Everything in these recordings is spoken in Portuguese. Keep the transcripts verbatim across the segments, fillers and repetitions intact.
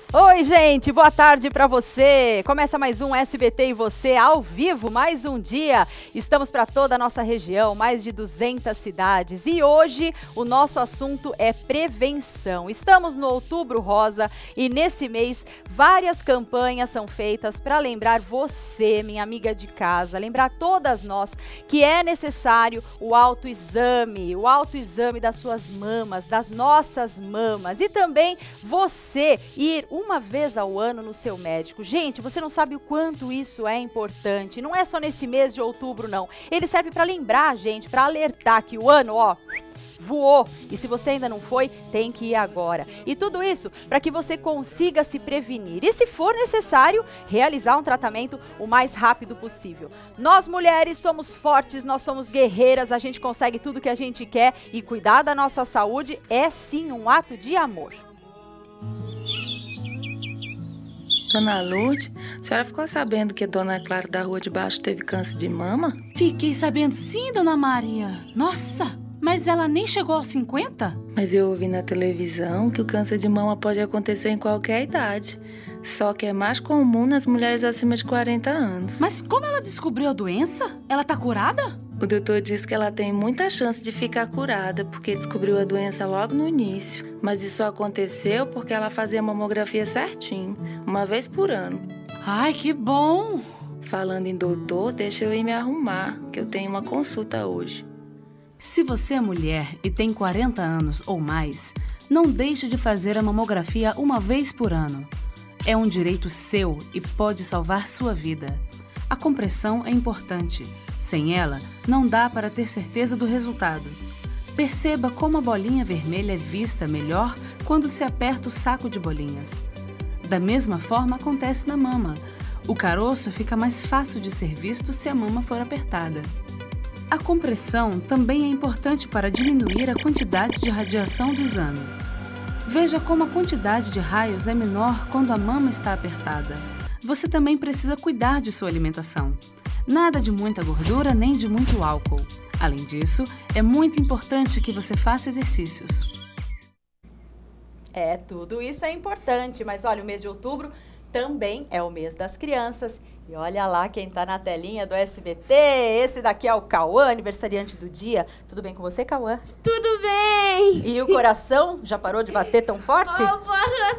Oi, gente, boa tarde para você. Começa mais um S B T e você ao vivo, mais um dia. Estamos para toda a nossa região, mais de duzentas cidades. E hoje o nosso assunto é prevenção. Estamos no Outubro Rosa e nesse mês várias campanhas são feitas para lembrar você, minha amiga de casa, lembrar todas nós que é necessário o autoexame, o autoexame das suas mamas, das nossas mamas e também você ir uma vez ao ano no seu médico. Gente, você não sabe o quanto isso é importante. Não é só nesse mês de outubro, não. Ele serve para lembrar a gente, para alertar que o ano, ó, voou. E se você ainda não foi, tem que ir agora. E tudo isso para que você consiga se prevenir. E se for necessário, realizar um tratamento o mais rápido possível. Nós mulheres somos fortes, nós somos guerreiras, a gente consegue tudo que a gente quer e cuidar da nossa saúde é sim um ato de amor. Dona Lourdes, a senhora ficou sabendo que a Dona Clara da Rua de Baixo teve câncer de mama? Fiquei sabendo sim, Dona Maria. Nossa, mas ela nem chegou aos cinquenta? Mas eu ouvi na televisão que o câncer de mama pode acontecer em qualquer idade. Só que é mais comum nas mulheres acima de quarenta anos. Mas como ela descobriu a doença? Ela tá curada? O doutor disse que ela tem muita chance de ficar curada, porque descobriu a doença logo no início. Mas isso aconteceu porque ela fazia mamografia certinho, uma vez por ano. Ai, que bom! Falando em doutor, deixa eu ir me arrumar, que eu tenho uma consulta hoje. Se você é mulher e tem quarenta anos ou mais, não deixe de fazer a mamografia uma vez por ano. É um direito seu e pode salvar sua vida. A compressão é importante. Sem ela, não dá para ter certeza do resultado. Perceba como a bolinha vermelha é vista melhor quando se aperta o saco de bolinhas. Da mesma forma acontece na mama. O caroço fica mais fácil de ser visto se a mama for apertada. A compressão também é importante para diminuir a quantidade de radiação do exame. Veja como a quantidade de raios é menor quando a mama está apertada. Você também precisa cuidar de sua alimentação. Nada de muita gordura nem de muito álcool. Além disso, é muito importante que você faça exercícios. É, tudo isso é importante, mas olha, o mês de outubro também é o mês das crianças. E olha lá quem tá na telinha do S B T, esse daqui é o Cauã, aniversariante do dia. Tudo bem com você, Cauã? Tudo bem! E o coração já parou de bater tão forte? Eu posso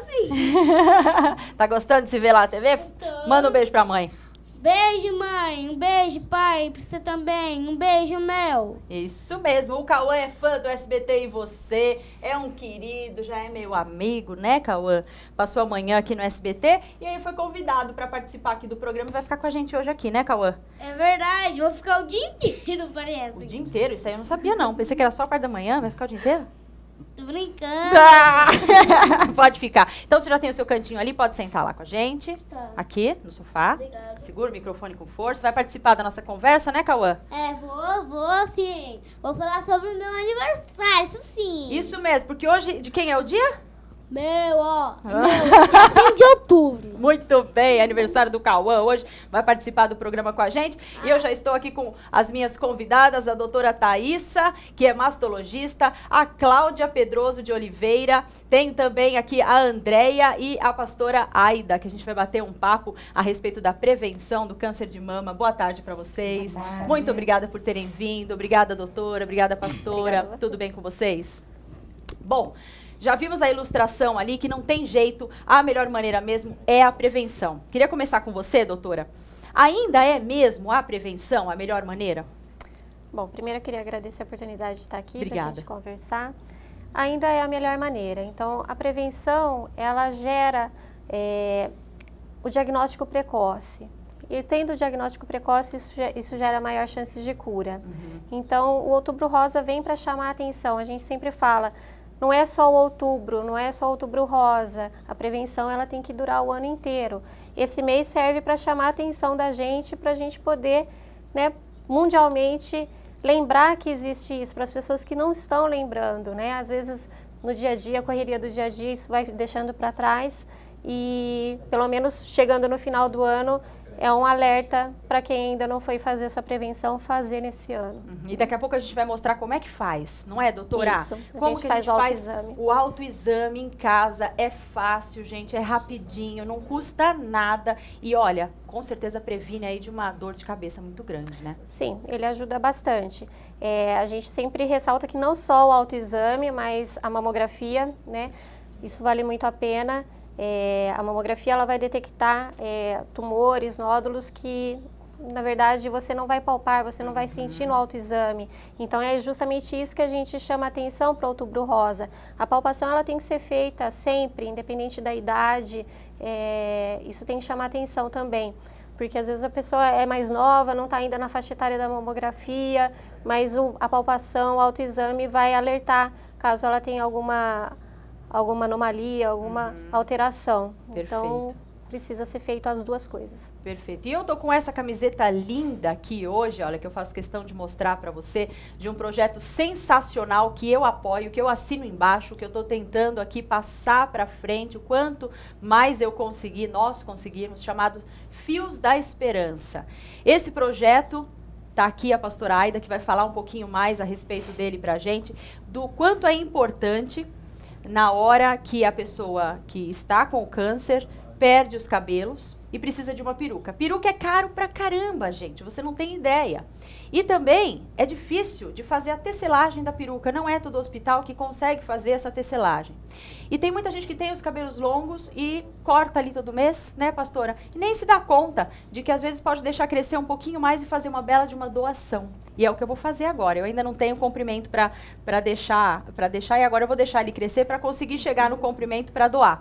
assim. Tá gostando de se ver lá na T V? Tô. Manda um beijo pra mãe. Beijo, mãe. Um beijo, pai. Pra você também. Um beijo, Mel. Isso mesmo. O Cauã é fã do S B T e você. É um querido, já é meu amigo, né, Cauã? Passou amanhã aqui no S B T e aí foi convidado para participar aqui do programa e vai ficar com a gente hoje aqui, né, Cauã? É verdade. Vou ficar o dia inteiro, parece. O dia inteiro? Isso aí eu não sabia, não. Pensei que era só a parte da manhã. Vai ficar o dia inteiro? Tô brincando. Ah! Pode ficar. Então, você já tem o seu cantinho ali, pode sentar lá com a gente. Tá. Aqui, no sofá. Obrigada. Segura o microfone com força. Vai participar da nossa conversa, né, Cauã? É, vou, vou sim. Vou falar sobre o meu aniversário, isso sim. Isso mesmo, porque hoje, de quem é o dia? Meu, ó. Meu, dia cinco de outubro. Muito bem, aniversário do Cauã hoje, vai participar do programa com a gente. Ah. E eu já estou aqui com as minhas convidadas, a doutora Thaísa, que é mastologista, a Cláudia Pedroso de Oliveira, tem também aqui a Andréia e a pastora Aida, que a gente vai bater um papo a respeito da prevenção do câncer de mama. Boa tarde para vocês. Boa tarde. Muito obrigada por terem vindo, obrigada doutora, obrigada pastora. Obrigada. Tudo bem com vocês? Bom, já vimos a ilustração ali que não tem jeito, a melhor maneira mesmo é a prevenção. Queria começar com você, doutora. Ainda é mesmo a prevenção a melhor maneira? Bom, primeiro eu queria agradecer a oportunidade de estar aqui para a Obrigada. gente conversar. Ainda é a melhor maneira. Então, a prevenção, ela gera é, o diagnóstico precoce. E tendo o diagnóstico precoce, isso, isso gera maior chances de cura. Uhum. Então, o Outubro Rosa vem para chamar a atenção. A gente sempre fala, não é só o outubro, não é só o outubro rosa. A prevenção ela tem que durar o ano inteiro. Esse mês serve para chamar a atenção da gente, para a gente poder, né, mundialmente, lembrar que existe isso, para as pessoas que não estão lembrando, né? Às vezes, no dia a dia, a correria do dia a dia, isso vai deixando para trás e, pelo menos, chegando no final do ano, é um alerta para quem ainda não foi fazer sua prevenção, fazer nesse ano. Uhum. E daqui a pouco a gente vai mostrar como é que faz, não é, doutora? Isso, a como gente que a faz gente o faz autoexame. o autoexame em casa? É fácil, gente, é rapidinho, não custa nada. E olha, com certeza previne aí de uma dor de cabeça muito grande, né? Sim, ele ajuda bastante. É, a gente sempre ressalta que não só o autoexame, mas a mamografia, né? Isso vale muito a pena. É, a mamografia ela vai detectar é, tumores, nódulos que, na verdade, você não vai palpar, você não vai sentir no autoexame. Então, é justamente isso que a gente chama a atenção para o Outubro Rosa. A palpação ela tem que ser feita sempre, independente da idade. É, isso tem que chamar atenção também. Porque, às vezes, a pessoa é mais nova, não está ainda na faixa etária da mamografia, mas o, a palpação, o autoexame vai alertar caso ela tenha alguma... alguma anomalia, alguma uhum. alteração. Perfeito. Então, precisa ser feito as duas coisas. Perfeito. E eu tô com essa camiseta linda aqui hoje, olha, que eu faço questão de mostrar para você, de um projeto sensacional que eu apoio, que eu assino embaixo, que eu tô tentando aqui passar para frente, o quanto mais eu conseguir, nós conseguirmos, chamado Fios da Esperança. Esse projeto... Está aqui a pastora Aida, que vai falar um pouquinho mais a respeito dele para a gente, do quanto é importante na hora que a pessoa que está com o câncer perde os cabelos e precisa de uma peruca. Peruca é caro pra caramba, gente, você não tem ideia. E também é difícil de fazer a tecelagem da peruca, não é todo hospital que consegue fazer essa tecelagem. E tem muita gente que tem os cabelos longos e corta ali todo mês, né, pastora? E nem se dá conta de que às vezes pode deixar crescer um pouquinho mais e fazer uma bela de uma doação. E é o que eu vou fazer agora. Eu ainda não tenho comprimento para para deixar, para deixar, e agora eu vou deixar ele crescer para conseguir chegar no comprimento para doar.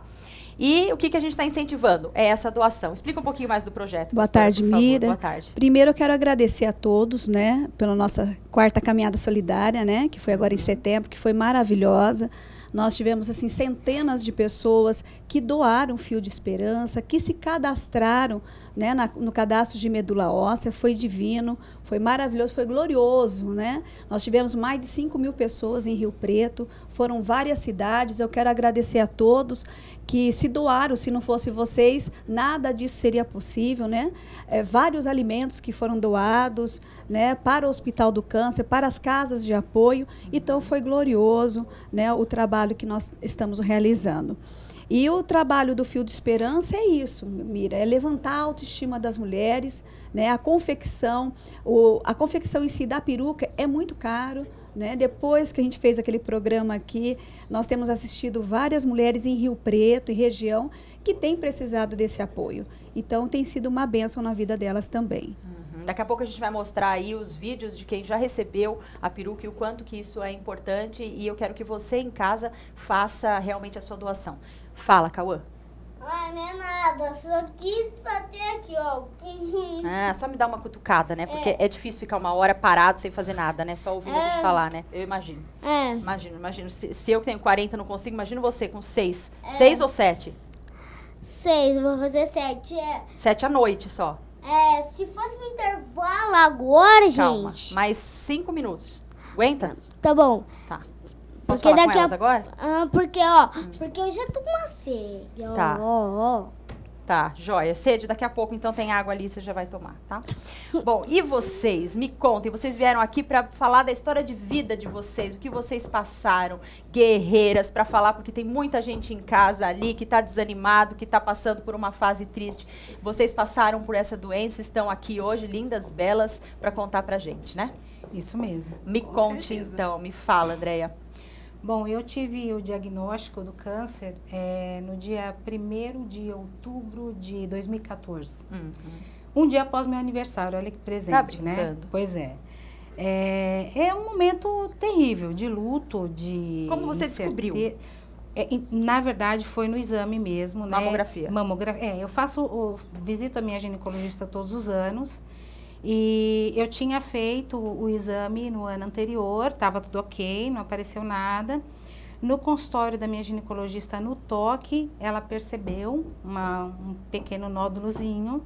E o que, que a gente está incentivando? É essa doação. Explica um pouquinho mais do projeto. Boa pastora, tarde, por favor. Mira. Boa tarde. Primeiro eu quero agradecer a todos, né, pela nossa quarta caminhada solidária, né, que foi agora em setembro, que foi maravilhosa. Nós tivemos assim centenas de pessoas que doaram fio de esperança, que se cadastraram, né, na, no cadastro de medula óssea. Foi divino, foi maravilhoso, foi glorioso, né? Nós tivemos mais de cinco mil pessoas em Rio Preto, foram várias cidades. Eu quero agradecer a todos que se doaram. Se não fosse vocês, nada disso seria possível, né? É, vários alimentos que foram doados, né, para o Hospital do Câncer, para as casas de apoio. Então foi glorioso, né, o trabalho que nós estamos realizando. E o trabalho do Fio de Esperança é isso, Mira, é levantar a autoestima das mulheres, né, a confecção, o, a confecção em si da peruca é muito caro, né? Depois que a gente fez aquele programa aqui, nós temos assistido várias mulheres em Rio Preto e região que têm precisado desse apoio. Então tem sido uma bênção na vida delas também. Daqui a pouco a gente vai mostrar aí os vídeos de quem já recebeu a peruca e o quanto que isso é importante. E eu quero que você em casa faça realmente a sua doação. Fala, Cauã. Ah, não é nada, só quis bater aqui, ó. Ah, só me dá uma cutucada, né? Porque é, é difícil ficar uma hora parado sem fazer nada, né? Só ouvindo é. a gente falar, né? Eu imagino. É. Imagino, imagino. Se, se eu que tenho quarenta não consigo, imagino você com seis. É. Seis ou sete? Seis, vou fazer sete. É. Sete à noite só. É, se fosse no intervalo agora, Calma, gente... mais cinco minutos. Aguenta? Tá bom. Tá. Posso Porque falar daqui com elas a... agora? Ah, porque, ó, hum. porque eu já tô com uma sede. Ó, tá. Ó, ó. Tá, joia. Sede, daqui a pouco, então, tem água ali, você já vai tomar, tá? Bom, e vocês? Me contem. Vocês vieram aqui para falar da história de vida de vocês, o que vocês passaram, guerreiras, para falar, porque tem muita gente em casa ali que tá desanimado, que tá passando por uma fase triste. Vocês passaram por essa doença, estão aqui hoje, lindas, belas, para contar pra gente, né? Isso mesmo. Me Com conte, certeza. então. Me fala, Andréia. Bom, eu tive o diagnóstico do câncer é, no dia primeiro de outubro de dois mil e quatorze. Uhum. Um dia após meu aniversário, olha que presente, tá né? Pois é. é. É um momento terrível, de luto, de... Como você descobriu? É, na verdade, foi no exame mesmo, né? Mamografia. Mamografia. É, eu faço, eu visito a minha ginecologista todos os anos. E eu tinha feito o exame no ano anterior, estava tudo ok, não apareceu nada. No consultório da minha ginecologista, no toque, ela percebeu uma, um pequeno nódulozinho.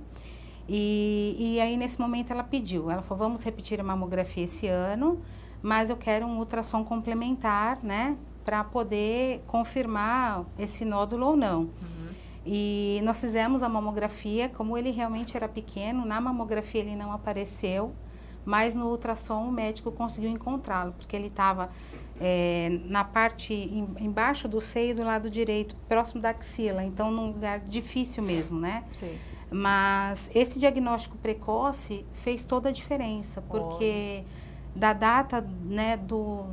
E, e aí, nesse momento, ela pediu. Ela falou, vamos repetir a mamografia esse ano, mas eu quero um ultrassom complementar, né? Para poder confirmar esse nódulo ou não. Uhum. E nós fizemos a mamografia, como ele realmente era pequeno, na mamografia ele não apareceu, mas no ultrassom o médico conseguiu encontrá-lo, porque ele estava é, na parte em, embaixo do seio do lado direito, próximo da axila, então num lugar difícil mesmo, né? Sim. Mas esse diagnóstico precoce fez toda a diferença, porque oh. da data, né, do,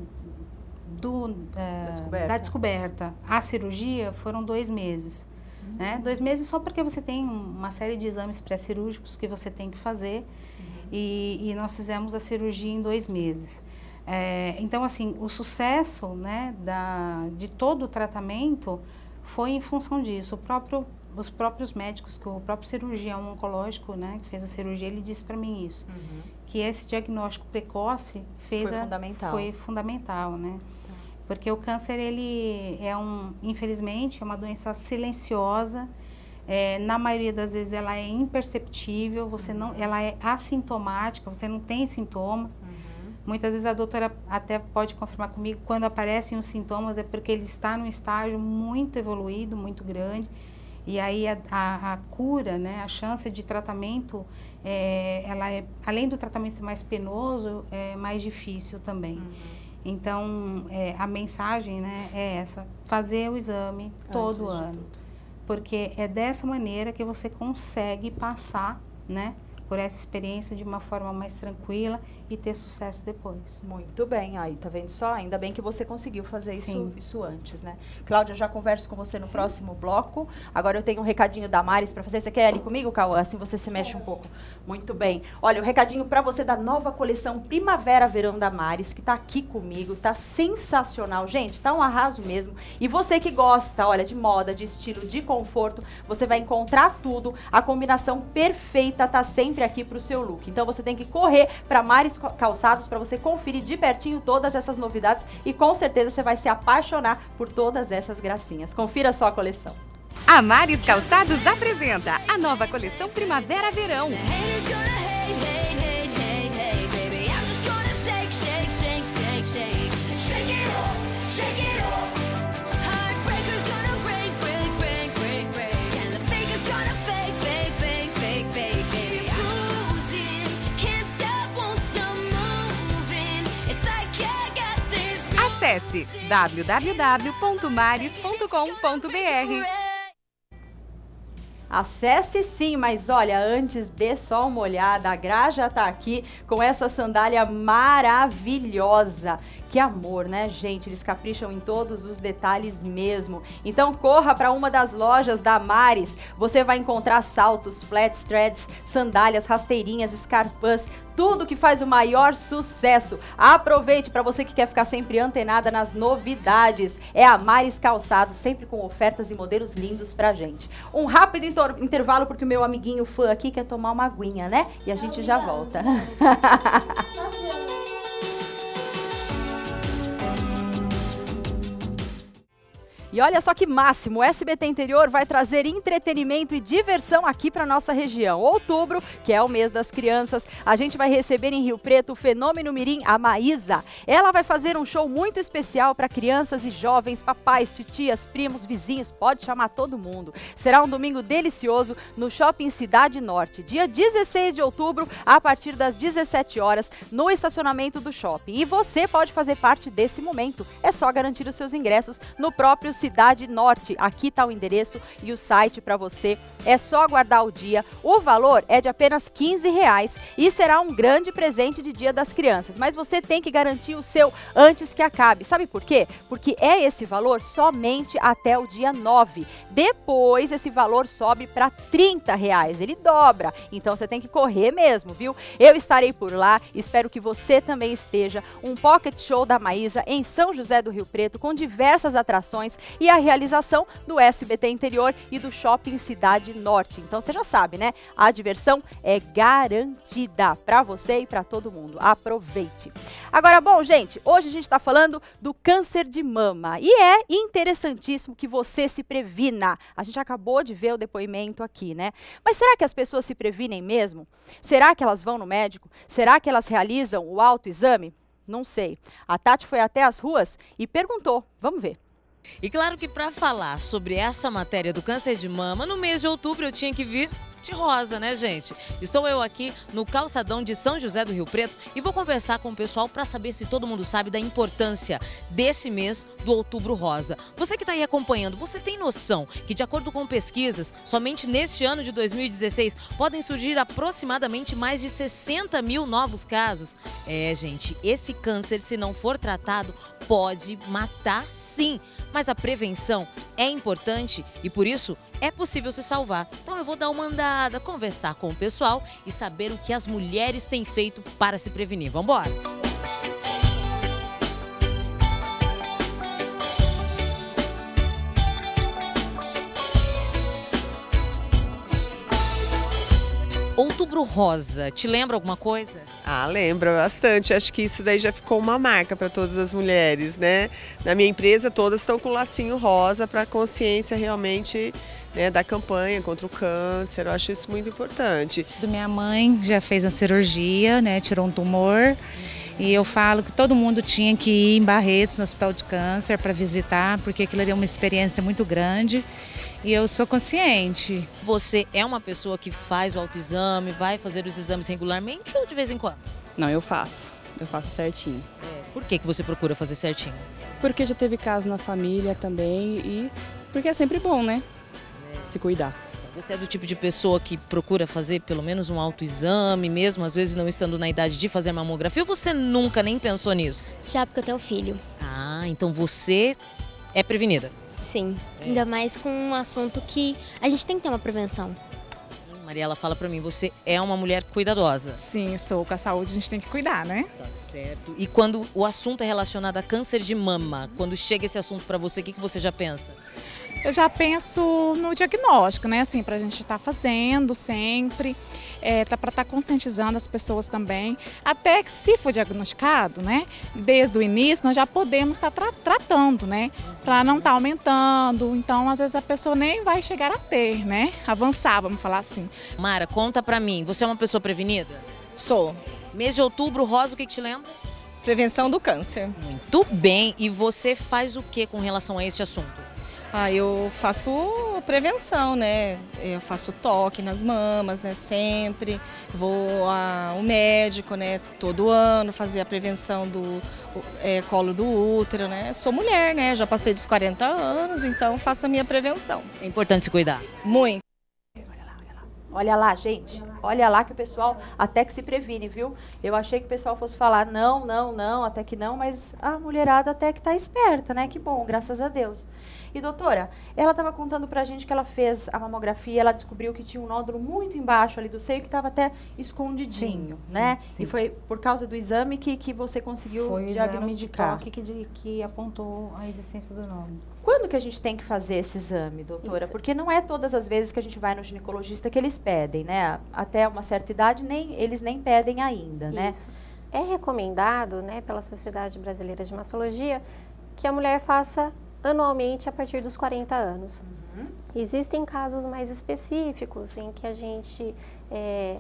do, é, da, descoberta. da descoberta à cirurgia foram dois meses. Uhum. Né? Dois meses só porque você tem uma série de exames pré-cirúrgicos que você tem que fazer. E, e nós fizemos a cirurgia em dois meses. É, então, assim, o sucesso, né, da, de todo o tratamento foi em função disso. O próprio, os próprios médicos, que o próprio cirurgião oncológico, né, que fez a cirurgia, ele disse para mim isso, uhum. que esse diagnóstico precoce fez foi a, fundamental. Foi fundamental, né? Porque o câncer, ele é um, infelizmente, é uma doença silenciosa. É, na maioria das vezes ela é imperceptível, você não, ela é assintomática, você não tem sintomas. Uhum. Muitas vezes a doutora até pode confirmar comigo, quando aparecem os sintomas é porque ele está num estágio muito evoluído, muito grande. E aí a, a, a cura, né, a chance de tratamento, é, ela é, além do tratamento ser mais penoso, é mais difícil também. Uhum. Então, é, a mensagem, né, é essa, fazer o exame todo ano. Porque é dessa maneira que você consegue passar, né, por essa experiência de uma forma mais tranquila e ter sucesso depois. Muito bem, aí tá vendo só? Ainda bem que você conseguiu fazer isso, isso antes, né? Cláudia, eu já converso com você no Sim. próximo bloco. Agora eu tenho um recadinho da Maris para fazer. Você quer ali comigo, Cauã? Assim você se mexe um pouco. Muito bem. Olha, o um recadinho para você da nova coleção Primavera-Verão da Maris, que tá aqui comigo, tá sensacional. Gente, tá um arraso mesmo. E você que gosta, olha, de moda, de estilo, de conforto, você vai encontrar tudo. A combinação perfeita tá sempre aqui para o seu look. Então você tem que correr para Maris Calçados para você conferir de pertinho todas essas novidades e com certeza você vai se apaixonar por todas essas gracinhas. Confira só a coleção. A Maris Calçados apresenta a nova coleção Primavera-Verão. Acesse w w w ponto maris ponto com ponto b r. Acesse sim, mas olha, antes dê só uma olhada, a Gra já tá aqui com essa sandália maravilhosa. Que amor, né, gente? Eles capricham em todos os detalhes mesmo. Então corra para uma das lojas da Maris. Você vai encontrar saltos, flats, threads, sandálias, rasteirinhas, escarpãs, tudo que faz o maior sucesso. Aproveite para você que quer ficar sempre antenada nas novidades. É a Maris Calçados, sempre com ofertas e modelos lindos pra gente. Um rápido intervalo porque o meu amiguinho fã aqui quer tomar uma aguinha, né? E a gente já volta. E olha só que máximo, o S B T Interior vai trazer entretenimento e diversão aqui para nossa região. Outubro, que é o mês das crianças, a gente vai receber em Rio Preto o fenômeno mirim, a Maísa. Ela vai fazer um show muito especial para crianças e jovens, papais, titias, primos, vizinhos, pode chamar todo mundo. Será um domingo delicioso no Shopping Cidade Norte, dia dezesseis de outubro, a partir das dezessete horas, no estacionamento do shopping. E você pode fazer parte desse momento. É só garantir os seus ingressos no próprio Cidade Norte. Aqui está o endereço e o site para você. É só aguardar o dia. O valor é de apenas quinze reais e será um grande presente de Dia das Crianças. Mas você tem que garantir o seu antes que acabe. Sabe por quê? Porque é esse valor somente até o dia nove. Depois esse valor sobe para trinta reais. Ele dobra. Então você tem que correr mesmo, viu? Eu estarei por lá. Espero que você também esteja. Um Pocket Show da Maísa em São José do Rio Preto com diversas atrações e a realização do S B T Interior e do Shopping Cidade Norte. Então você já sabe, né? A diversão é garantida para você e para todo mundo. Aproveite! Agora, bom, gente, hoje a gente está falando do câncer de mama e é interessantíssimo que você se previna. A gente acabou de ver o depoimento aqui, né? Mas será que as pessoas se previnem mesmo? Será que elas vão no médico? Será que elas realizam o autoexame? Não sei. A Tati foi até as ruas e perguntou. Vamos ver. E claro que para falar sobre essa matéria do câncer de mama, no mês de outubro eu tinha que vir de rosa, né, gente? Estou eu aqui no calçadão de São José do Rio Preto e vou conversar com o pessoal para saber se todo mundo sabe da importância desse mês do Outubro Rosa. Você que está aí acompanhando, você tem noção que, de acordo com pesquisas, somente neste ano de dois mil e dezesseis podem surgir aproximadamente mais de sessenta mil novos casos? É, gente, esse câncer, se não for tratado, pode matar sim. Mas a prevenção é importante e, por isso, é possível se salvar. Então eu vou dar uma andada, conversar com o pessoal e saber o que as mulheres têm feito para se prevenir. Vamos embora! Outubro Rosa, te lembra alguma coisa? Ah, lembra bastante. Acho que isso daí já ficou uma marca para todas as mulheres, né? Na minha empresa, todas estão com o lacinho rosa para a consciência realmente, né, da campanha contra o câncer. Eu acho isso muito importante. Minha mãe já fez a cirurgia, né? Tirou um tumor. E eu falo que todo mundo tinha que ir em Barretos, no Hospital de Câncer, para visitar, porque aquilo ali é uma experiência muito grande. E eu sou consciente. Você é uma pessoa que faz o autoexame, vai fazer os exames regularmente ou de vez em quando? Não, eu faço. Eu faço certinho. É. Por que que você procura fazer certinho? Porque já teve caso na família também e porque é sempre bom, né? É. Se cuidar. Você é do tipo de pessoa que procura fazer pelo menos um autoexame, mesmo às vezes não estando na idade de fazer mamografia, ou você nunca nem pensou nisso? Já, porque eu tenho filho. Ah, então você é prevenida? Sim, é. Ainda mais com um assunto que a gente tem que ter uma prevenção. Mariela, fala pra mim, você é uma mulher cuidadosa? Sim, sou. Com a saúde a gente tem que cuidar, né? Tá certo. E quando o assunto é relacionado a câncer de mama, quando chega esse assunto pra você, o que que você já pensa? Eu já penso no diagnóstico, né? Assim, pra gente estar fazendo sempre, é, tá, pra estar conscientizando as pessoas também. Até que se for diagnosticado, né? Desde o início, nós já podemos estar tra tratando, né? Pra não estar aumentando. Então, às vezes, a pessoa nem vai chegar a ter, né? Avançar, vamos falar assim. Mara, conta pra mim, você é uma pessoa prevenida? Sou. Mês de outubro, rosa, o que que te lembra? Prevenção do câncer. Muito bem. E você faz o que com relação a este assunto? Ah, eu faço prevenção, né? Eu faço toque nas mamas, né? Sempre. Vou ao médico, né? Todo ano fazer a prevenção do é, colo do útero, né? Sou mulher, né? Já passei dos quarenta anos, então faço a minha prevenção. É importante se cuidar? Muito. Olha lá, gente, olha lá que o pessoal até que se previne, viu? Eu achei que o pessoal fosse falar não, não, não, até que não, mas a mulherada até que tá esperta, né? Que bom, graças a Deus. E doutora, ela estava contando pra gente que ela fez a mamografia, ela descobriu que tinha um nódulo muito embaixo ali do seio, que estava até escondidinho, sim, né? Sim, sim. E foi por causa do exame que, que você conseguiu foi diagnosticar. Foi o exame de toque que, de, que apontou a existência do nódulo. Quando que a gente tem que fazer esse exame, doutora? Isso. Porque não é todas as vezes que a gente vai no ginecologista que eles pedem, né? Até uma certa idade, nem, eles nem pedem ainda, né? Isso. É recomendado, né, pela Sociedade Brasileira de Mastologia, que a mulher faça anualmente a partir dos quarenta anos. Uhum. Existem casos mais específicos em que a gente é,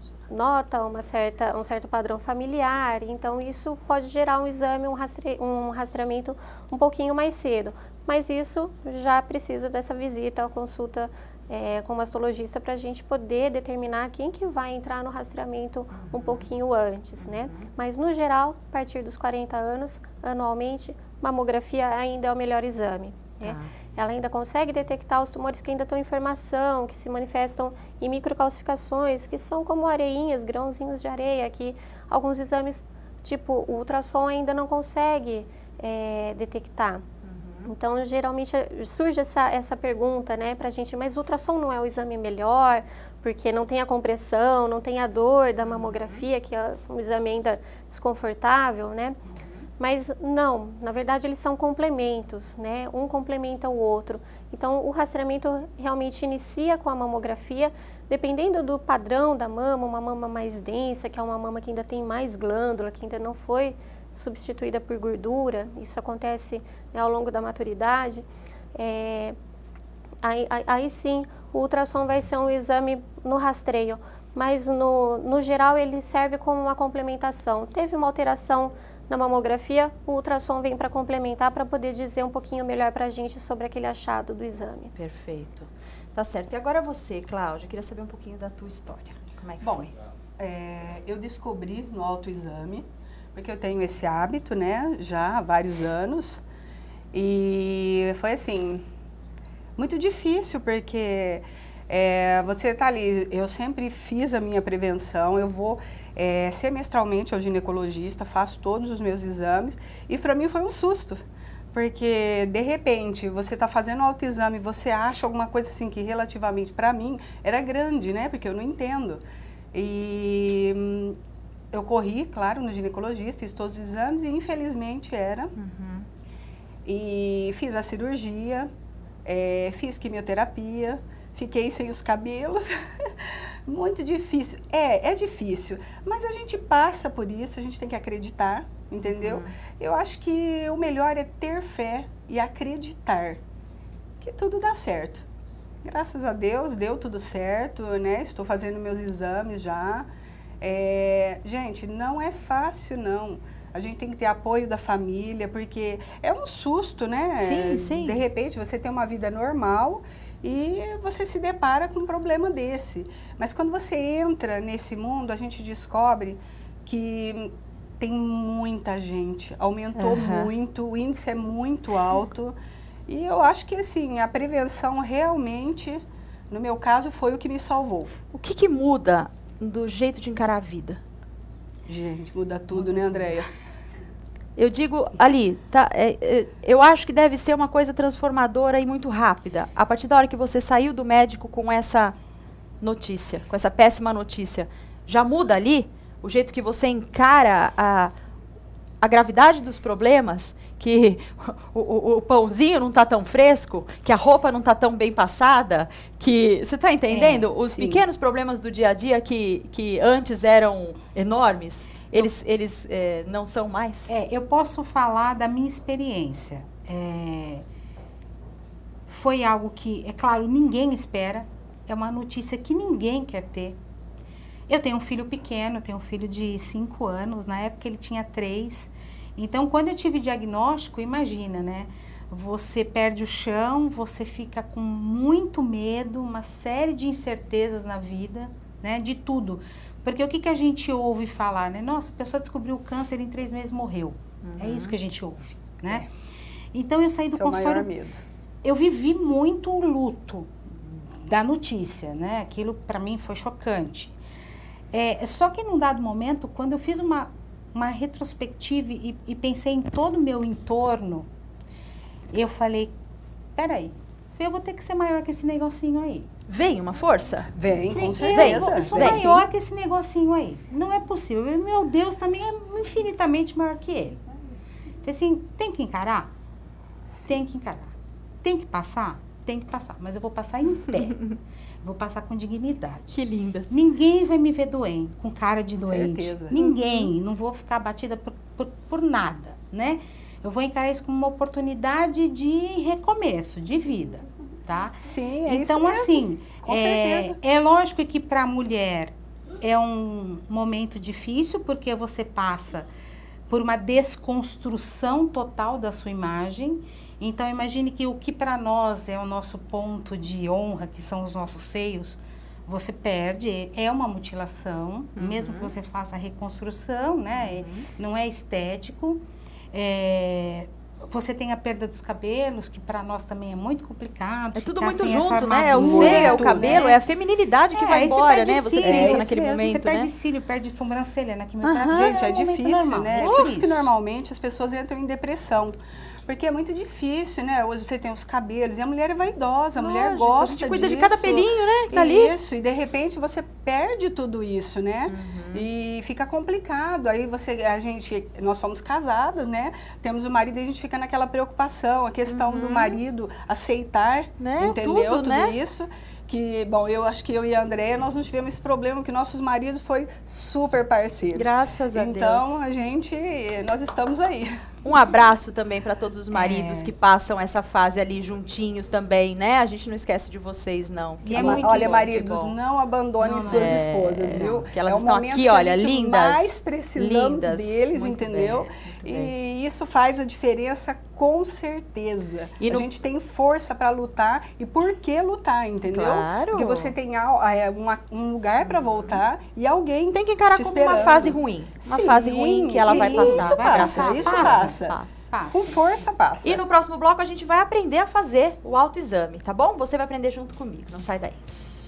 nota uma certa, um certo padrão familiar, então isso pode gerar um exame, um, rastre, um rastreamento um pouquinho mais cedo, mas isso já precisa dessa visita, a consulta é, com o mastologista para a gente poder determinar quem que vai entrar no rastreamento um pouquinho antes, né? Mas no geral, a partir dos quarenta anos, anualmente, mamografia ainda é o melhor exame, né? Ah. Ela ainda consegue detectar os tumores que ainda estão em formação, que se manifestam em microcalcificações, que são como areinhas, grãozinhos de areia, que alguns exames, tipo o ultrassom, ainda não consegue é, detectar. Uhum. Então, geralmente, surge essa, essa pergunta, né, pra gente, mas o ultrassom não é o exame melhor, porque não tem a compressão, não tem a dor da mamografia, que é um exame ainda desconfortável, né? Mas não, na verdade eles são complementos, né? Um complementa o outro. Então o rastreamento realmente inicia com a mamografia, dependendo do padrão da mama, uma mama mais densa, que é uma mama que ainda tem mais glândula, que ainda não foi substituída por gordura, isso acontece, né, ao longo da maturidade. É, aí, aí, aí sim o ultrassom vai ser um exame no rastreio, mas no, no geral ele serve como uma complementação. Teve uma alteração na mamografia, o ultrassom vem para complementar, para poder dizer um pouquinho melhor para a gente sobre aquele achado do exame. Perfeito. Tá certo. E agora você, Cláudia, eu queria saber um pouquinho da tua história. Como é que Bom, foi? É, eu descobri no autoexame, porque eu tenho esse hábito, né, já há vários anos, e foi assim, muito difícil, porque é, você tá ali, eu sempre fiz a minha prevenção, eu vou é, semestralmente ao ginecologista, faço todos os meus exames, e para mim foi um susto. Porque, de repente, você está fazendo autoexame, você acha alguma coisa assim que relativamente, para mim, era grande, né? Porque eu não entendo. E hum, eu corri, claro, no ginecologista, fiz todos os exames e, infelizmente, era. Uhum. E fiz a cirurgia, é, fiz quimioterapia, fiquei sem os cabelos. Muito difícil. É, é difícil, mas a gente passa por isso, a gente tem que acreditar, entendeu? Uhum. Eu acho que o melhor é ter fé e acreditar que tudo dá certo. Graças a Deus, deu tudo certo, né? Estou fazendo meus exames já. É, gente, não é fácil, não. A gente tem que ter apoio da família, porque é um susto, né? Sim, sim. De repente, você tem uma vida normal e você se depara com um problema desse. Mas quando você entra nesse mundo, a gente descobre que tem muita gente, aumentou uhum. muito, o índice é muito alto. E eu acho que assim, a prevenção realmente, no meu caso, foi o que me salvou. O que, que muda do jeito de encarar a vida? Gente, muda tudo, muda né, Andréia? Eu digo, ali, tá, é, é, eu acho que deve ser uma coisa transformadora e muito rápida. A partir da hora que você saiu do médico com essa notícia, com essa péssima notícia, já muda ali o jeito que você encara a, a gravidade dos problemas, que o, o, o pãozinho não está tão fresco, que a roupa não está tão bem passada, que... Você está entendendo? É, Os sim. pequenos problemas do dia a dia que, que antes eram enormes, eles, eles é, não são mais? É, eu posso falar da minha experiência. É, foi algo que, é claro, ninguém espera. É uma notícia que ninguém quer ter. Eu tenho um filho pequeno, tenho um filho de cinco anos. Na época ele tinha três. Então, quando eu tive diagnóstico, imagina, né? Você perde o chão, você fica com muito medo, uma série de incertezas na vida, né? De tudo. Porque o que, que a gente ouve falar, né? Nossa, a pessoa descobriu o câncer e em três meses morreu. Uhum. É isso que a gente ouve, né? É. Então, eu saí do Seu consultório... maior medo. Eu vivi muito o luto da notícia, né? Aquilo, para mim, foi chocante. É, só que, num dado momento, quando eu fiz uma, uma retrospectiva e, e pensei em todo o meu entorno, eu falei, peraí, eu vou ter que ser maior que esse negocinho aí. Vem uma força? Vem, com certeza. Eu, eu sou Vem, maior sim. que esse negocinho aí. Não é possível. Meu Deus também é infinitamente maior que ele. Falei assim, tem que encarar? Tem que encarar. Tem que passar? Tem que passar. Mas eu vou passar em pé. Vou passar com dignidade. Que linda. Ninguém vai me ver doente, com cara de doente. Certeza. Ninguém. Não vou ficar batida por, por, por nada, né? Eu vou encarar isso como uma oportunidade de recomeço, de vida, tá? Sim, é então, isso mesmo. assim, com é, certeza. é lógico que para a mulher é um momento difícil, porque você passa por uma desconstrução total da sua imagem. Então, imagine que o que para nós é o nosso ponto de honra, que são os nossos seios, você perde, é uma mutilação, uhum. mesmo que você faça a reconstrução, né? Uhum. Não é estético. É, você tem a perda dos cabelos, que para nós também é muito complicado. É tudo muito junto, né? É o seio, é o cabelo, né? É a feminilidade que é, vai embora, né? Você cílio, pensa é naquele mesmo. momento, Você né? perde cílio, perde sobrancelha na quimioterapia. Uhum. Gente, é, é um difícil, normal, né? É Por isso isso que normalmente as pessoas entram em depressão. Porque é muito difícil, né? Hoje você tem os cabelos, e a mulher é vaidosa, a Lógico, mulher gosta disso. A gente cuida disso. De cada pelinho, né? Que tá ali. Isso, e de repente você perde tudo isso, né? Uhum. E fica complicado. Aí você, a gente, nós somos casadas, né? Temos o marido e a gente fica naquela preocupação, a questão uhum. do marido aceitar, né? Entendeu? Tudo, tudo né? isso. Que, bom, eu acho que eu e a Andréia, nós não tivemos esse problema, que nossos maridos foi super parceiros. Graças a então, Deus. Então, a gente, nós estamos aí. Um abraço também para todos os maridos é. que passam essa fase ali juntinhos também, né? A gente não esquece de vocês, não. E é muito olha, bom, maridos, não abandonem não, suas é, esposas, viu? Que elas é estão aqui, olha, lindas. mais precisamos lindas, deles, entendeu? Bem, e bem. isso faz a diferença com certeza. E a no... gente tem força para lutar. E por que lutar, entendeu? Claro. Porque você tem uma, um lugar para voltar e alguém tem que encarar como uma fase ruim. Uma sim, fase ruim que ela sim, vai passar. Isso vai passa, passar. isso passa, passa. Passa, passa. Com força passa. E no próximo bloco a gente vai aprender a fazer o autoexame, tá bom? Você vai aprender junto comigo, não sai daí.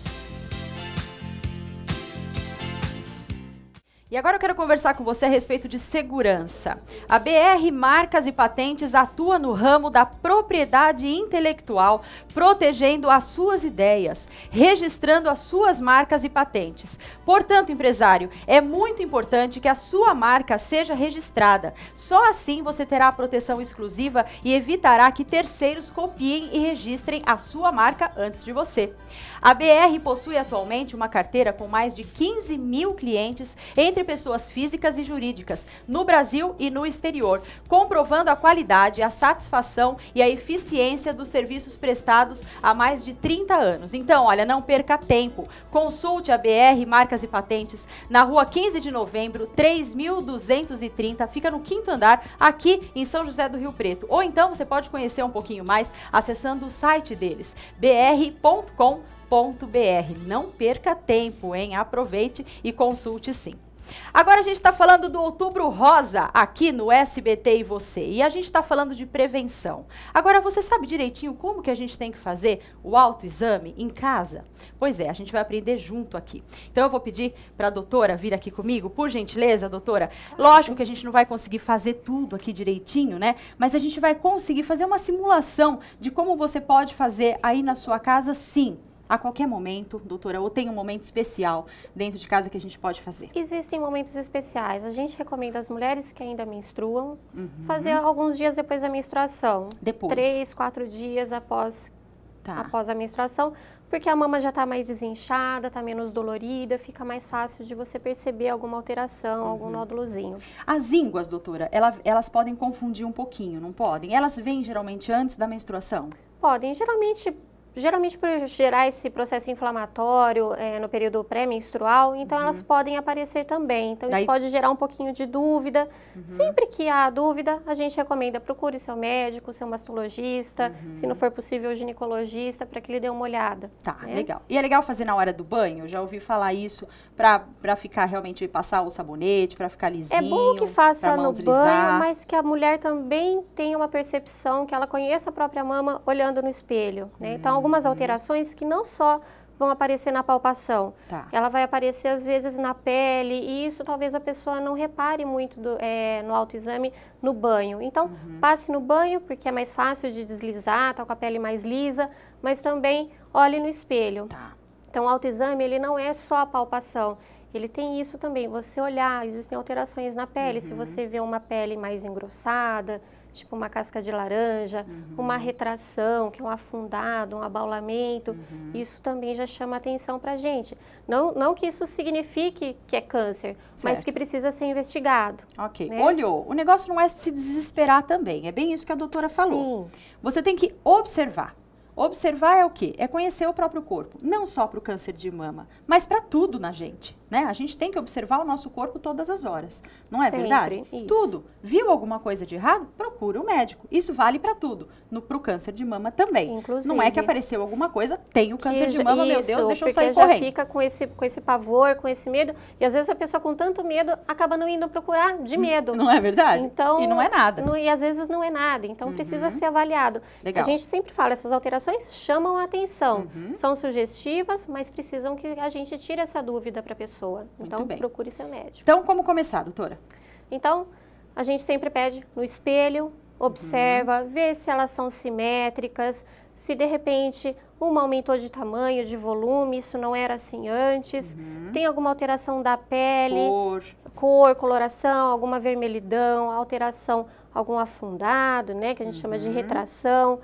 E agora eu quero conversar com você a respeito de segurança. A B R Marcas e Patentes atua no ramo da propriedade intelectual, protegendo as suas ideias, registrando as suas marcas e patentes. Portanto, empresário, é muito importante que a sua marca seja registrada. Só assim você terá a proteção exclusiva e evitará que terceiros copiem e registrem a sua marca antes de você. A B R possui atualmente uma carteira com mais de quinze mil clientes entre pessoas físicas e jurídicas, no Brasil e no exterior, comprovando a qualidade, a satisfação e a eficiência dos serviços prestados há mais de trinta anos. Então, olha, não perca tempo. Consulte a B R Marcas e Patentes na rua quinze de novembro, três mil duzentos e trinta, fica no quinto andar, aqui em São José do Rio Preto. Ou então você pode conhecer um pouquinho mais acessando o site deles, b r ponto com ponto b r. Não perca tempo, hein? Aproveite e consulte sim. Agora a gente está falando do Outubro Rosa aqui no S B T e você. E a gente está falando de prevenção. Agora você sabe direitinho como que a gente tem que fazer o autoexame em casa? Pois é, a gente vai aprender junto aqui. Então eu vou pedir para a doutora vir aqui comigo, por gentileza, doutora. Lógico que a gente não vai conseguir fazer tudo aqui direitinho, né? Mas a gente vai conseguir fazer uma simulação de como você pode fazer aí na sua casa, sim. A qualquer momento, doutora, ou tem um momento especial dentro de casa que a gente pode fazer? Existem momentos especiais. A gente recomenda às mulheres que ainda menstruam uhum. fazer alguns dias depois da menstruação. Depois? Três, quatro dias após, tá. após a menstruação, porque a mama já está mais desinchada, está menos dolorida, fica mais fácil de você perceber alguma alteração, uhum. algum nódulozinho. As ínguas, doutora, ela, elas podem confundir um pouquinho, não podem? Elas vêm geralmente antes da menstruação? Podem, geralmente... Geralmente por gerar esse processo inflamatório é, no período pré-menstrual, então uhum. elas podem aparecer também. Então Daí... isso pode gerar um pouquinho de dúvida. Uhum. Sempre que há dúvida, a gente recomenda procure seu médico, seu mastologista, uhum. se não for possível o ginecologista, para que ele dê uma olhada. Tá, né? Legal. E é legal fazer na hora do banho? Já ouvi falar isso, para ficar realmente, passar o sabonete, para ficar lisinho. É bom que faça no deslizar. banho, mas que a mulher também tenha uma percepção, que ela conheça a própria mama olhando no espelho. Né? Então, uhum. algumas alterações que não só vão aparecer na palpação, tá. ela vai aparecer às vezes na pele e isso talvez a pessoa não repare muito do, é, no autoexame no banho. Então, uhum. passe no banho porque é mais fácil de deslizar, tá com a pele mais lisa, mas também olhe no espelho. Tá. Então, o autoexame ele não é só a palpação, ele tem isso também, você olhar, existem alterações na pele, uhum. se você vê uma pele mais engrossada, tipo uma casca de laranja, uhum. uma retração, que é um afundado, um abaulamento, uhum. isso também já chama atenção pra gente. Não, não que isso signifique que é câncer, certo. Mas que precisa ser investigado. Ok, né? Olhou. O negócio não é se desesperar também, é bem isso que a doutora falou. Sim. Você tem que observar. Observar é o quê? É conhecer o próprio corpo, não só para o câncer de mama, mas para tudo na gente, né? A gente tem que observar o nosso corpo todas as horas, não é Sempre, verdade? isso. Tudo. Viu alguma coisa de errado? Procura o médico. Isso vale para tudo, para o câncer de mama também. Inclusive, não é que apareceu alguma coisa, tem o câncer que, de mama, isso, meu Deus, deixa eu sair já correndo. Fica com esse, com esse pavor, com esse medo, e às vezes a pessoa com tanto medo acaba não indo procurar de medo. Não é verdade? Então, e não é nada. Não, e às vezes não é nada, então uhum. precisa ser avaliado. Legal. A gente sempre fala, essas alterações chamam a atenção, uhum. são sugestivas, mas precisam que a gente tire essa dúvida para a pessoa. Então, Muito bem. Procure seu médico. Então, como começar, doutora? Então, a gente sempre pede no espelho, observa, uhum. vê se elas são simétricas, se de repente uma aumentou de tamanho, de volume, isso não era assim antes, uhum. tem alguma alteração da pele, cor, cor coloração, alguma vermelhidão, alteração, algum afundado, né, que a gente uhum. chama de retração,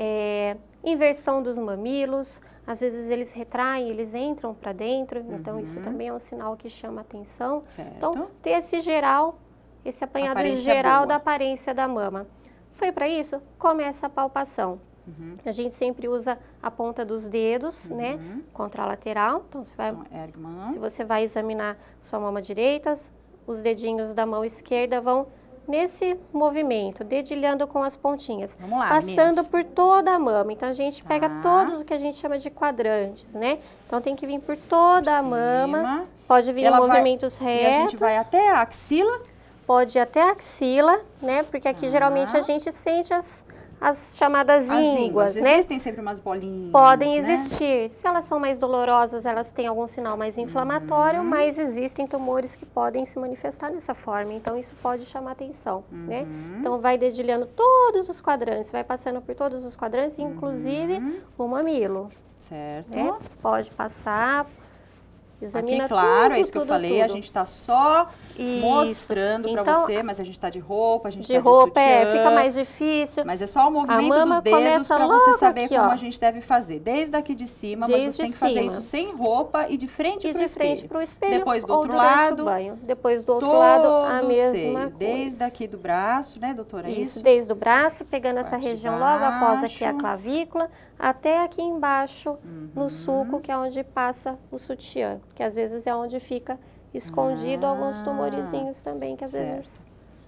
é, inversão dos mamilos, às vezes eles retraem, eles entram para dentro, uhum. então isso também é um sinal que chama atenção. Certo. Então, ter esse geral esse apanhado Aparência geral boa. da aparência da mama. Foi para isso? Começa a palpação. Uhum. A gente sempre usa a ponta dos dedos, Uhum. né, contralateral. Então, você vai, Então, ergue a mão. se você vai examinar sua mama direita, os dedinhos da mão esquerda vão nesse movimento, dedilhando com as pontinhas. Vamos lá, passando meninas. por toda a mama. Então, a gente pega Tá. todos o que a gente chama de quadrantes, né? Então, tem que vir por toda a mama. Pode vir Ela em vai- movimentos E retos. a gente vai até a axila. Pode ir até a axila, né? Porque aqui, Tá. geralmente, a gente sente as, as chamadas As ínguas, né? Existem sempre umas bolinhas, Podem né? existir. Se elas são mais dolorosas, elas têm algum sinal mais inflamatório, Uhum. mas existem tumores que podem se manifestar dessa forma. Então, isso pode chamar atenção, né? Uhum. Então, vai dedilhando todos os quadrantes, vai passando por todos os quadrantes, inclusive Uhum. o mamilo. Certo. Né? Pode passar, examina Aqui, claro, tudo, é isso que eu tudo, falei, a tudo. gente está só Isso. mostrando para Então, você, mas a gente está de roupa, a gente De tá roupa, de é, sutiã, fica mais difícil. Mas é só o movimento mama dos dedos começa para você logo saber aqui, como ó. a gente deve fazer. Desde aqui de cima, mas Desde você tem que fazer cima. isso sem roupa e de frente E para o de frente espelho. para o espelho Depois do ou outro durante lado, o banho. Depois do outro todo lado, a o mesma seio, coisa. desde aqui do braço, né, doutora? É Isso, isso? desde o braço, pegando essa Parte de região logo após aqui a baixo. clavícula, até aqui embaixo, Uhum. no sulco, que é onde passa o sutiã, que às vezes é onde fica escondido alguns tumorizinhos também, que às certo. vezes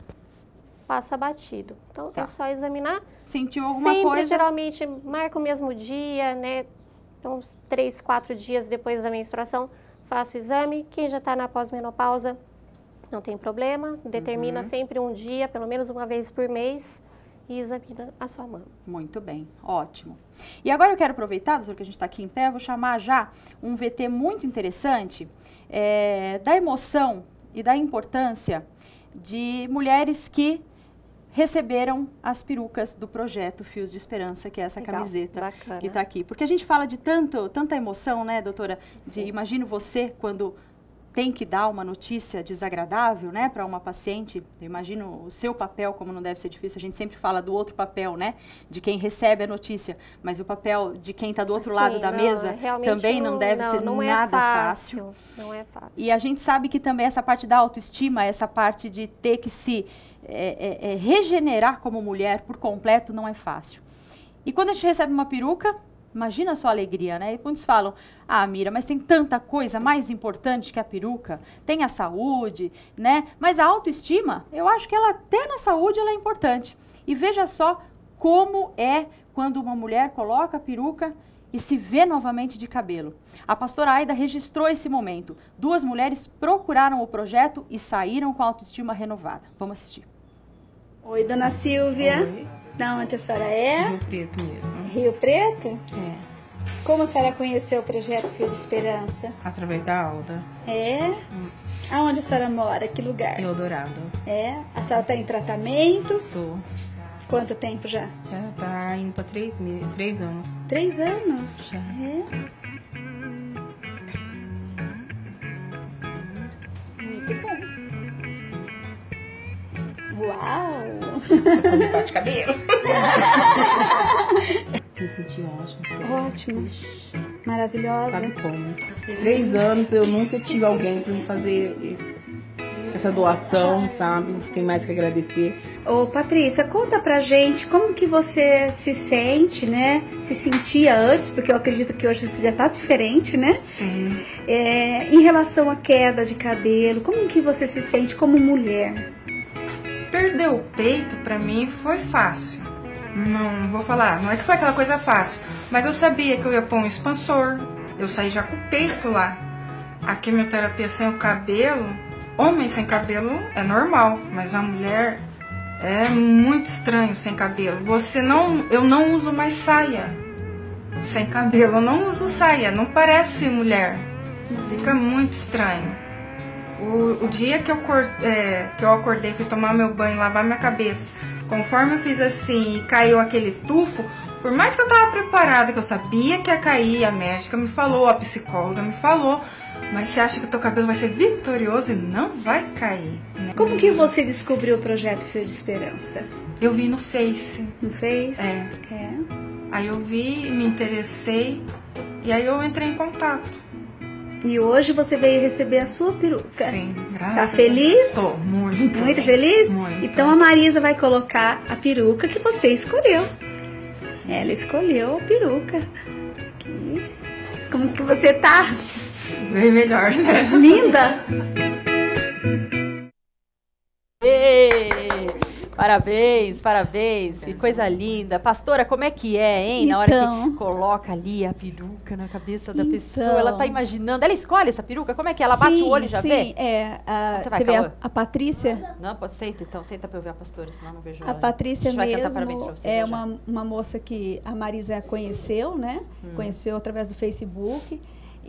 passa batido. Então, Tá. é só examinar. Sentiu alguma Sempre, coisa? geralmente, marca o mesmo dia, né? Então, uns três, quatro dias depois da menstruação, faço o exame. Quem já está na pós-menopausa, não tem problema. Determina Uhum. sempre um dia, pelo menos uma vez por mês, e examina a sua mama. Muito bem, ótimo. E agora eu quero aproveitar, doutor, que a gente está aqui em pé, vou chamar já um V T muito interessante é, da emoção e da importância de mulheres que receberam as perucas do projeto Fios de Esperança, que é essa Legal, camiseta bacana. que está aqui. Porque a gente fala de tanto, tanta emoção, né, doutora? De, Sim. imagino você quando tem que dar uma notícia desagradável, né, para uma paciente. Eu imagino o seu papel, como não deve ser difícil, a gente sempre fala do outro papel, né, de quem recebe a notícia, mas o papel de quem está do outro Sim, lado da não, mesa realmente também não, deve não, ser não é nada fácil, fácil. Não é fácil. E a gente sabe que também essa parte da autoestima, essa parte de ter que se é, é, é, regenerar como mulher por completo não é fácil. E quando a gente recebe uma peruca, imagina só a alegria, né? E muitos falam, ah, Mira, mas tem tanta coisa mais importante que a peruca. Tem a saúde, né? Mas a autoestima, eu acho que ela até na saúde ela é importante. E veja só como é quando uma mulher coloca a peruca e se vê novamente de cabelo. A pastora Aida registrou esse momento. Duas mulheres procuraram o projeto e saíram com a autoestima renovada. Vamos assistir. Oi, dona Silvia. Oi. Da onde a senhora é? Rio Preto mesmo. Rio Preto? É. Como a senhora conheceu o projeto Fio de Esperança? Através da Alda. É? Hum. Aonde a senhora mora? Que lugar? Eldorado. É? A senhora está em tratamento? Estou. Quanto tempo já? Já está indo para três, três anos. Três anos? Já. É? Muito bom. Uau! Fazer parte de cabelo. Me senti ótimo. Ótimo. Maravilhosa. Sabe como? Três anos eu nunca tive alguém para me fazer isso. Essa doação, sabe? Tem mais que agradecer. Ô, Patrícia, conta pra gente como que você se sente, né? Se sentia antes, porque eu acredito que hoje você já tá diferente, né? Sim. É, em relação à queda de cabelo, como que você se sente como mulher? Perder o peito pra mim foi fácil. Não vou falar, não é que foi aquela coisa fácil, mas eu sabia que eu ia pôr um expansor. Eu saí já com o peito lá. A quimioterapia sem o cabelo, homem sem cabelo é normal, mas a mulher é muito estranho sem cabelo. Você não, eu não uso mais saia sem cabelo, eu não uso saia, não parece mulher. Fica muito estranho. O, o dia que eu, é, que eu acordei, fui tomar meu banho, lavar minha cabeça, conforme eu fiz assim e caiu aquele tufo, por mais que eu tava preparada, que eu sabia que ia cair, a médica me falou, a psicóloga me falou, mas você acha que o teu cabelo vai ser vitorioso e não vai cair, né? Como que você descobriu o projeto Fio de Esperança? Eu vi no Face. No Face? É. É. Aí eu vi, me interessei e aí eu entrei em contato. E hoje você veio receber a sua peruca. Sim, graças Tá feliz? Tô muito. Muito feliz? Muito. Então a Marisa vai colocar a peruca que você escolheu. Sim. Ela escolheu a peruca. Aqui. Como que você tá? Bem melhor, né? Linda! Ei, parabéns, parabéns, que coisa linda. Pastora, como é que é, hein? Na hora Então. que coloca ali a peruca na cabeça da Então. pessoa, ela tá imaginando, ela escolhe essa peruca? Como é que é? Ela bate Sim, o olho e já sim, vê? é. A, Você vai, você vê Cauã? a, a Patrícia? Não, pode, senta então, senta pra eu ver a pastora, senão eu não vejo A ela. Patrícia A gente vai cantar mesmo parabéns pra você, é já. uma, uma moça que a Marisa conheceu, né? Hum. Conheceu através do Facebook.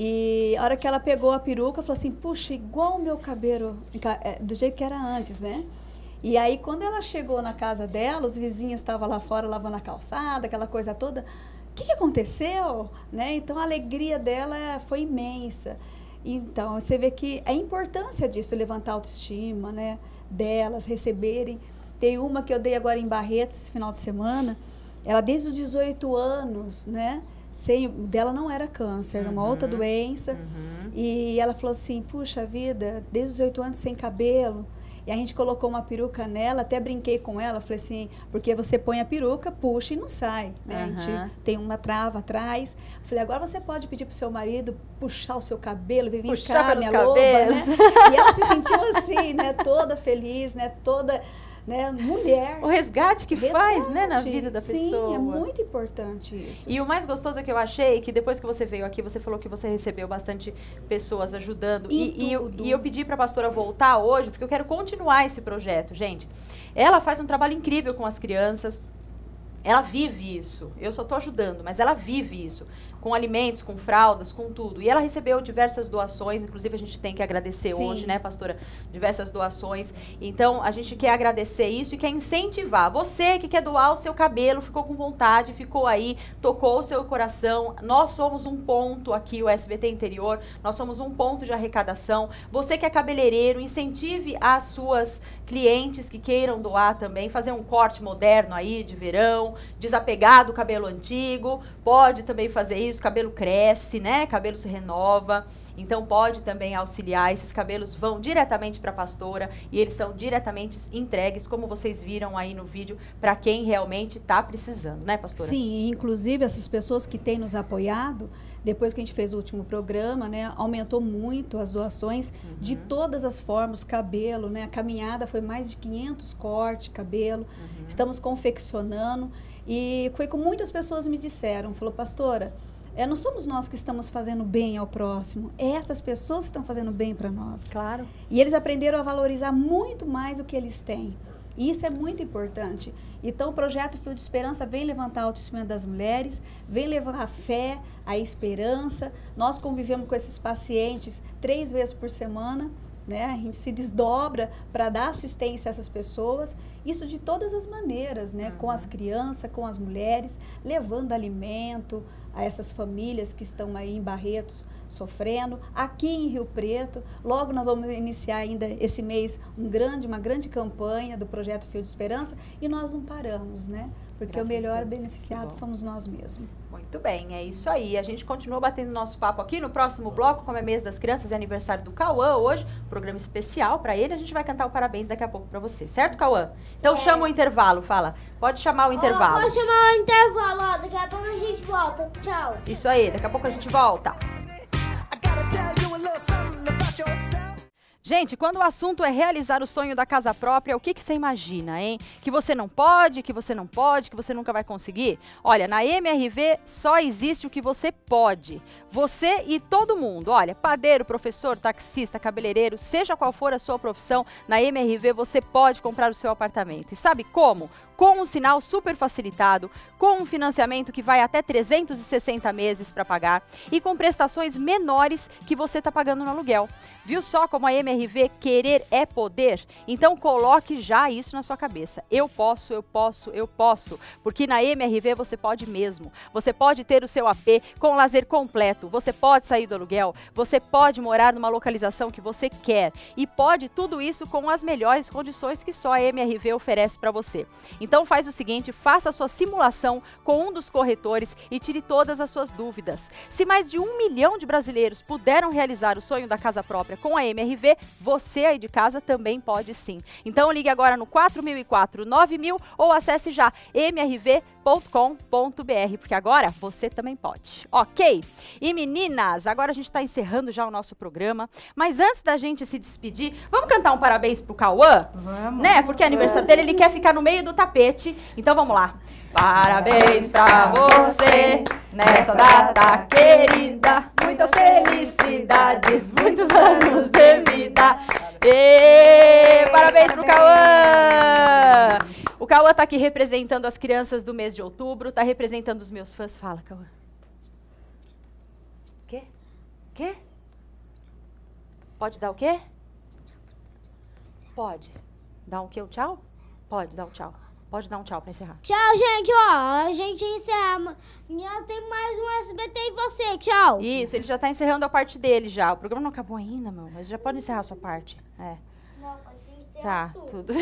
E a hora que ela pegou a peruca, falou assim, puxa, igual o meu cabelo, é, do jeito que era antes, né? E aí, quando ela chegou na casa dela, os vizinhos estavam lá fora lavando a calçada, aquela coisa toda. O que, que aconteceu? Né? Então, a alegria dela foi imensa. Então, você vê que a importância disso, levantar a autoestima, né? Delas, receberem. Tem uma que eu dei agora em Barretos, esse final de semana. Ela, desde os dezoito anos, né? Sem, dela não era câncer, era uma Uhum. outra doença. Uhum. E ela falou assim, puxa vida, desde os oito anos sem cabelo. E a gente colocou uma peruca nela, até brinquei com ela, falei assim, porque você põe a peruca, puxa e não sai, né? A Uhum. gente tem uma trava atrás. Falei, agora você pode pedir pro seu marido puxar o seu cabelo, vir Puxar cá, pelos minha loba, cabelos. né? E ela se sentiu assim, né? Toda feliz, né? Toda, né? Mulher. O resgate que faz, né, na Resgate. vida da Sim, pessoa. é muito importante isso. E o mais gostoso que eu achei, que depois que você veio aqui, você falou que você recebeu bastante pessoas ajudando. Em E, e eu, tudo. e eu pedi para a pastora voltar hoje, porque eu quero continuar esse projeto, gente. Ela faz um trabalho incrível com as crianças. Ela vive isso. Eu só estou ajudando, mas ela vive isso. Com alimentos, com fraldas, com tudo. E ela recebeu diversas doações, inclusive a gente tem que agradecer Sim. hoje, né, pastora? Diversas doações. Então, a gente quer agradecer isso e quer incentivar. Você que quer doar o seu cabelo, ficou com vontade, ficou aí, tocou o seu coração. Nós somos um ponto aqui, o S B T Interior, nós somos um ponto de arrecadação. Você que é cabeleireiro, incentive as suas clientes que queiram doar também, fazer um corte moderno aí de verão, desapegar do cabelo antigo, pode também fazer isso, cabelo cresce, né? Cabelo se renova, então pode também auxiliar, esses cabelos vão diretamente para a pastora e eles são diretamente entregues, como vocês viram aí no vídeo, para quem realmente está precisando, né, pastora? Sim, inclusive essas pessoas que têm nos apoiado, depois que a gente fez o último programa, né, aumentou muito as doações Uhum. de todas as formas, cabelo, né, a caminhada foi mais de quinhentos cortes, cabelo, Uhum. estamos confeccionando e foi com muitas pessoas me disseram, falou, pastora, é, não somos nós que estamos fazendo bem ao próximo, é essas pessoas que estão fazendo bem para nós. Claro. E eles aprenderam a valorizar muito mais o que eles têm. E isso é muito importante. Então, o projeto Fio de Esperança vem levantar a autoestima das mulheres, vem levar a fé, a esperança. Nós convivemos com esses pacientes três vezes por semana, né? A gente se desdobra para dar assistência a essas pessoas. Isso de todas as maneiras, né? Com as crianças, com as mulheres, levando alimento a essas famílias que estão aí em Barretos sofrendo, aqui em Rio Preto. Logo nós vamos iniciar ainda esse mês um grande, uma grande campanha do Projeto Fio de Esperança e nós não paramos, né? Porque Graças o melhor a Deus. beneficiado Que bom. somos nós mesmos. Muito bem, é isso aí. A gente continua batendo nosso papo aqui no próximo bloco, como é mês das crianças e aniversário do Cauã hoje, programa especial para ele. A gente vai cantar o parabéns daqui a pouco para você, certo, Cauã? Então É. chama o intervalo, fala. Pode chamar o intervalo. Ó, pode chamar o intervalo, ó. Daqui a pouco a gente volta. Tchau. Isso aí, daqui a pouco a gente volta. Gente, quando o assunto é realizar o sonho da casa própria, o que, que você imagina, hein? Que você não pode, que você não pode, que você nunca vai conseguir? Olha, na M R V só existe o que você pode. Você e todo mundo. Olha, padeiro, professor, taxista, cabeleireiro, seja qual for a sua profissão, na M R V você pode comprar o seu apartamento. E sabe como? Com um sinal super facilitado, com um financiamento que vai até trezentos e sessenta meses para pagar e com prestações menores que você está pagando no aluguel. Viu só como a M R V R V, querer é poder? Então coloque já isso na sua cabeça. Eu posso, eu posso, eu posso. Porque na M R V você pode mesmo. Você pode ter o seu A P com lazer completo. Você pode sair do aluguel. Você pode morar numa localização que você quer. E pode tudo isso com as melhores condições que só a M R V oferece para você. Então faz o seguinte, faça a sua simulação com um dos corretores e tire todas as suas dúvidas. Se mais de um milhão de brasileiros puderam realizar o sonho da casa própria com a M R V, você aí de casa também pode sim. Então ligue agora no quatro mil e quatro, nove mil ou acesse já m r v ponto com ponto b r, porque agora você também pode. Ok? E meninas, agora a gente está encerrando já o nosso programa, mas antes da gente se despedir, vamos cantar um parabéns pro Cauã? Vamos. Né? Porque é aniversário dele, ele quer ficar no meio do tapete. Então vamos lá. Parabéns pra você nessa data querida, muitas felicidades, muitos anos de vida. E parabéns pro Cauã! O Cauã tá aqui representando as crianças do mês de outubro, tá representando os meus fãs. Fala, Cauã. Quê? Quê? Pode dar o quê? Pode. Dar um quê? Um tchau? Pode dar um tchau. Pode dar um tchau pra encerrar. Tchau, gente, ó, a gente encerra. Já tem mais um S B T e você, tchau. Isso, ele já tá encerrando a parte dele já. O programa não acabou ainda, meu, mas já pode encerrar a sua parte. É. Não, pode encerrar Tá, tudo. tudo.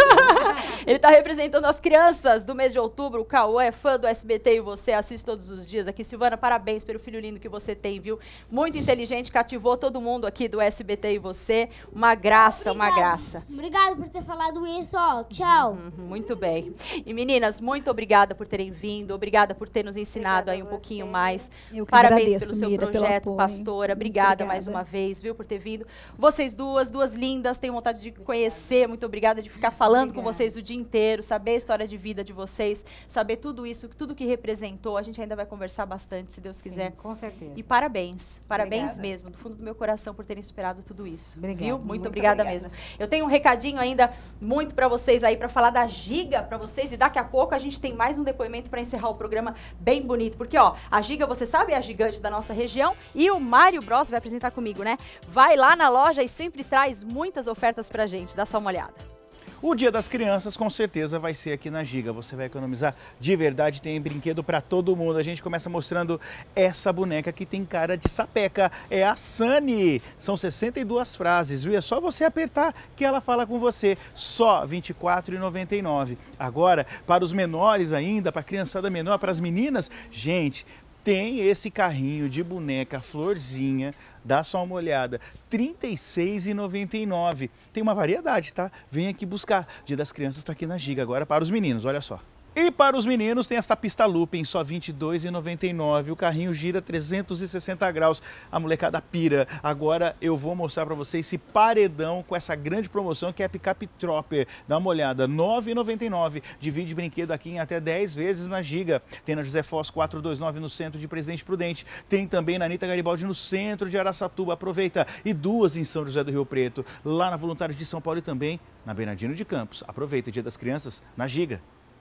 Ele tá representando as crianças do mês de outubro. O Cauã é fã do S B T e você assiste todos os dias aqui. Silvana, parabéns pelo filho lindo que você tem, viu? Muito inteligente, cativou todo mundo aqui do S B T e você. Uma graça, Obrigado. uma graça. Obrigado por ter falado isso, ó. Tchau. Uhum, muito bem. E meninas, muito obrigada por terem vindo. Obrigada por ter nos ensinado aí um pouquinho mais. Eu que Parabéns agradeço, pelo seu Mira, pelo projeto, apoio. pastora. Muito Obrigada, obrigada mais uma vez, viu, por ter vindo. Vocês duas, duas lindas, tenho vontade de conhecer. Muito obrigada de ficar falando obrigada. com vocês o dia inteiro, saber a história de vida de vocês, saber tudo isso, tudo que representou. A gente ainda vai conversar bastante, se Deus quiser. Sim, com certeza. E parabéns, parabéns Obrigada. mesmo, do fundo do meu coração, por terem superado tudo isso. Obrigada, Viu? Muito, muito obrigada, obrigada. mesmo. Eu tenho um recadinho ainda muito para vocês aí, para falar da Giga para vocês, e daqui a pouco a gente tem mais um depoimento para encerrar o programa bem bonito, porque ó, a Giga, você sabe, é a gigante da nossa região, e o Mário Bros vai apresentar comigo, né? Vai lá na loja e sempre traz muitas ofertas pra gente, dá só uma olhada. O Dia das Crianças com certeza vai ser aqui na Giga, você vai economizar de verdade, tem brinquedo para todo mundo. A gente começa mostrando essa boneca que tem cara de sapeca, é a Sunny. São sessenta e duas frases, viu? É só você apertar que ela fala com você, só vinte e quatro reais e noventa e nove centavos. Agora, para os menores ainda, para a criançada menor, para as meninas, gente, tem esse carrinho de boneca florzinha, dá só uma olhada, trinta e seis reais e noventa e nove centavos. Tem uma variedade, tá? Vem aqui buscar. Dia das Crianças está aqui na Giga, agora para os meninos, olha só. E para os meninos tem esta pista looping, só vinte e dois reais e noventa e nove centavos. O carrinho gira trezentos e sessenta graus. A molecada pira. Agora eu vou mostrar para vocês esse paredão com essa grande promoção que é a Picape Tropper. Dá uma olhada, nove reais e noventa e nove centavos. Divide brinquedo aqui em até dez vezes na Giga. Tem na José Foz quatrocentos e vinte e nove no centro de Presidente Prudente. Tem também na Anitta Garibaldi no centro de Araçatuba. Aproveita. E duas em São José do Rio Preto. Lá na Voluntários de São Paulo e também na Bernardino de Campos. Aproveita, Dia das Crianças na Giga.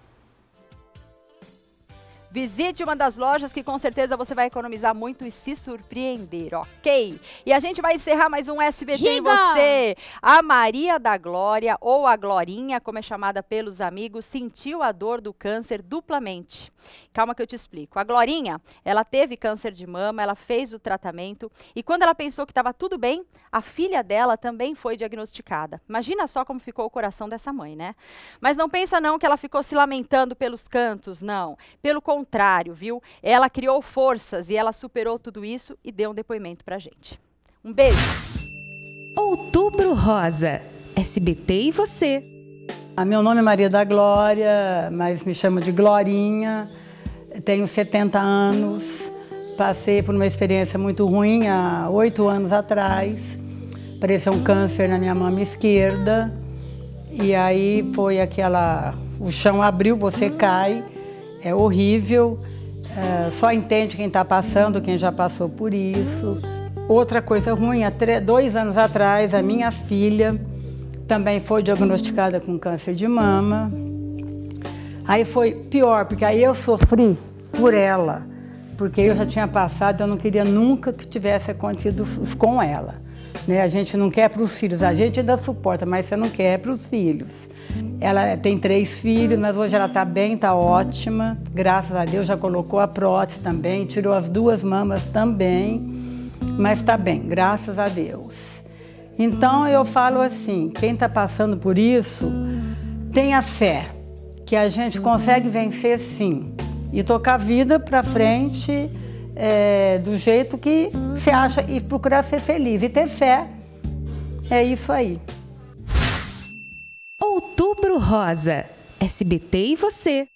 Visite uma das lojas que com certeza você vai economizar muito e se surpreender, ok? E a gente vai encerrar mais um S B T em você. A Maria da Glória, ou a Glorinha, como é chamada pelos amigos, sentiu a dor do câncer duplamente. Calma que eu te explico. A Glorinha, ela teve câncer de mama, ela fez o tratamento e quando ela pensou que estava tudo bem, a filha dela também foi diagnosticada. Imagina só como ficou o coração dessa mãe, né? Mas não pensa não que ela ficou se lamentando pelos cantos, não. Pelo contrário, viu? Ela criou forças e ela superou tudo isso e deu um depoimento pra gente. Um beijo! Outubro Rosa, S B T e você. Ah, meu nome é Maria da Glória, mas me chamo de Glorinha. Tenho setenta anos, passei por uma experiência muito ruim há oito anos atrás. Apareceu um câncer na minha mama esquerda e aí foi aquela... O chão abriu, você cai, é horrível. É, só entende quem está passando, quem já passou por isso. Outra coisa ruim, há dois anos atrás, a minha filha também foi diagnosticada com câncer de mama. Aí foi pior, porque aí eu sofri por ela, porque eu já tinha passado, eu não queria nunca que tivesse acontecido com ela. Né? A gente não quer para os filhos, a gente ainda suporta, mas você não quer para os filhos. Ela tem três filhos, mas hoje ela está bem, está ótima. Graças a Deus já colocou a prótese também, tirou as duas mamas também, mas está bem, graças a Deus. Então eu falo assim, quem está passando por isso, tenha fé, que a gente consegue vencer sim. E tocar a vida para frente é, do jeito que você acha e procurar ser feliz. E ter fé, é isso aí. Outubro Rosa, S B T e você.